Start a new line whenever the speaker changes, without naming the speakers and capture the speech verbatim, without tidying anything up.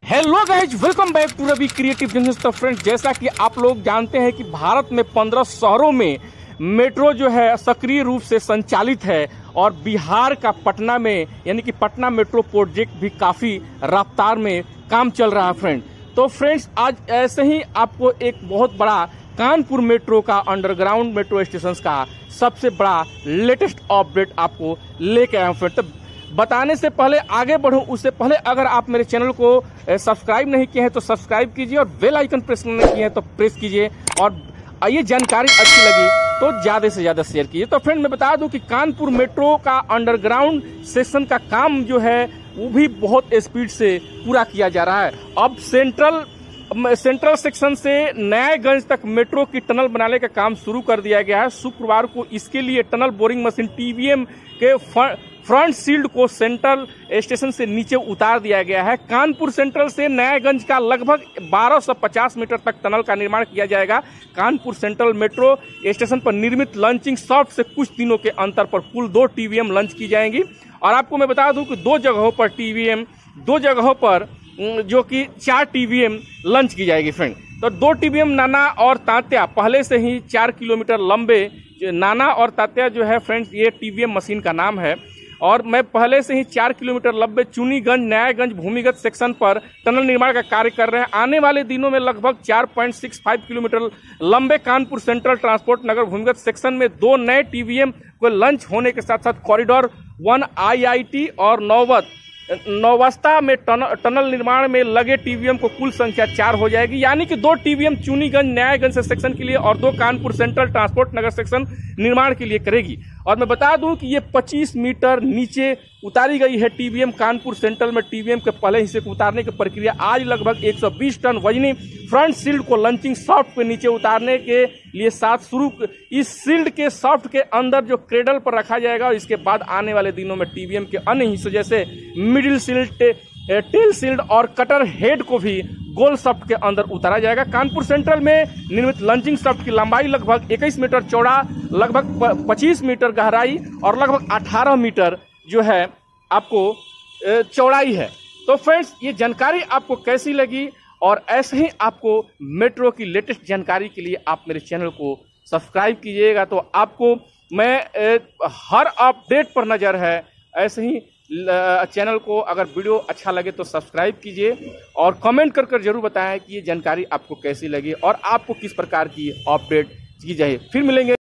Hello guys, welcome back to Ravi creative junction. तो friends, जैसा कि आप लोग जानते हैं कि भारत में पंद्रह शहरों में मेट्रो जो है सक्रिय रूप से संचालित है और बिहार का पटना में यानी कि पटना मेट्रो प्रोजेक्ट भी काफ़ी रफ्तार में काम चल रहा है फ्रेंड। तो फ्रेंड्स, आज ऐसे ही आपको एक बहुत बड़ा कानपुर मेट्रो का अंडरग्राउंड मेट्रो स्टेशन का सबसे बड़ा लेटेस्ट अपडेट आपको लेके आया हूँ फ्रेंड। तो बताने से पहले, आगे बढ़ूं उससे पहले, अगर आप मेरे चैनल को सब्सक्राइब नहीं किए हैं तो सब्सक्राइब कीजिए और बेल आइकन प्रेस नहीं किए हैं तो प्रेस कीजिए, और ये जानकारी अच्छी लगी तो ज़्यादा से ज़्यादा शेयर कीजिए। तो फ्रेंड, मैं बता दूं कि कानपुर मेट्रो का अंडरग्राउंड सेक्शन का काम जो है वो भी बहुत स्पीड से पूरा किया जा रहा है। अब सेंट्रल सेंट्रल सेक्शन से न्यायगंज तक मेट्रो की टनल बनाने का काम शुरू कर दिया गया है। शुक्रवार को इसके लिए टनल बोरिंग मशीन टीवीएम के फ्रंट सील्ड को सेंट्रल स्टेशन से नीचे उतार दिया गया है। कानपुर सेंट्रल से न्यायगंज का लगभग बारह सौ पचास मीटर तक टनल का निर्माण किया जाएगा। कानपुर सेंट्रल मेट्रो स्टेशन पर निर्मित लॉन्चिंग सॉफ्ट से कुछ दिनों के अंतर पर कुल दो टीवीएम लॉन्च की जाएंगी। और आपको मैं बता दूं कि दो जगहों पर टीवीएम दो जगहों पर जो कि चार टीवीएम लॉन्च की जाएगी फ्रेंड। तो दो टीवीएम नाना और तात्या पहले से ही चार किलोमीटर लंबे, नाना और तात्या जो है फ्रेंड्स ये टीवीएम मशीन का नाम है, और मैं पहले से ही चार किलोमीटर लंबे चुनीगंज न्यायगंज भूमिगत सेक्शन पर टनल निर्माण का कार्य कर रहे हैं। आने वाले दिनों में लगभग चार पॉइंट सिक्स फाइव किलोमीटर लंबे कानपुर सेंट्रल ट्रांसपोर्ट नगर भूमिगत सेक्शन में दो नए टीवीएम को लॉन्च होने के साथ साथ कॉरिडोर वन आईआईटी और नौवत नौवस्ता में टनल, टनल निर्माण में लगे टीवीएम को कुल संख्या चार हो जाएगी। यानी कि दो टीवीएम चुनीगंज न्यायगंज से सेक्शन के लिए और दो Kanpur central transport Nagar section निर्माण के लिए करेगी। और मैं बता दूं कि ये पच्चीस मीटर नीचे उतारी गई है टीवीएम। कानपुर सेंट्रल में टीवीएम के पहले हिस्से को उतारने की प्रक्रिया आज लगभग एक सौ बीस टन वजनी फ्रंट सील्ड को लॉन्चिंग सॉफ्ट पे नीचे उतारने के लिए साथ शुरू। इस सील्ड के सॉफ्ट के अंदर जो क्रेडल पर रखा जाएगा और इसके बाद आने वाले दिनों में टीवीएम के अन्य हिस्सों जैसे मिडिल सील्ड, टेल सील्ड और कटर हेड को भी गोल सॉफ्ट के अंदर उतारा जाएगा। कानपुर सेंट्रल में निर्मित लॉन्चिंग सॉफ्ट की लंबाई लगभग इक्कीस मीटर चौड़ा, लगभग पच्चीस मीटर गहराई और लगभग अठारह मीटर जो है आपको चौड़ाई है। तो फ्रेंड्स, ये जानकारी आपको कैसी लगी, और ऐसे ही आपको मेट्रो की लेटेस्ट जानकारी के लिए आप मेरे चैनल को सब्सक्राइब कीजिएगा, तो आपको मैं हर अपडेट पर नज़र है। ऐसे ही चैनल को अगर वीडियो अच्छा लगे तो सब्सक्राइब कीजिए और कमेंट कर कर जरूर बताएं कि ये जानकारी आपको कैसी लगी और आपको किस प्रकार की अपडेट की जाए। फिर मिलेंगे।